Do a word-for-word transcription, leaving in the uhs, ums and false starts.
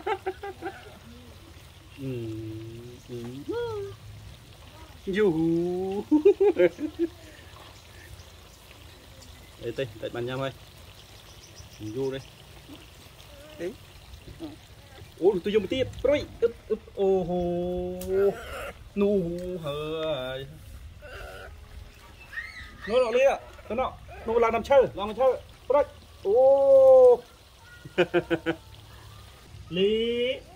ừ. Ừ. Dù đây đây tại bàn nhau ơi vô đây đấy ủa tôi dùng tiếp rồi ướp ướp ô hô nu hờ nó nọ lia nó nọ nó làm làm chơi làm làm chơi rồi ô lý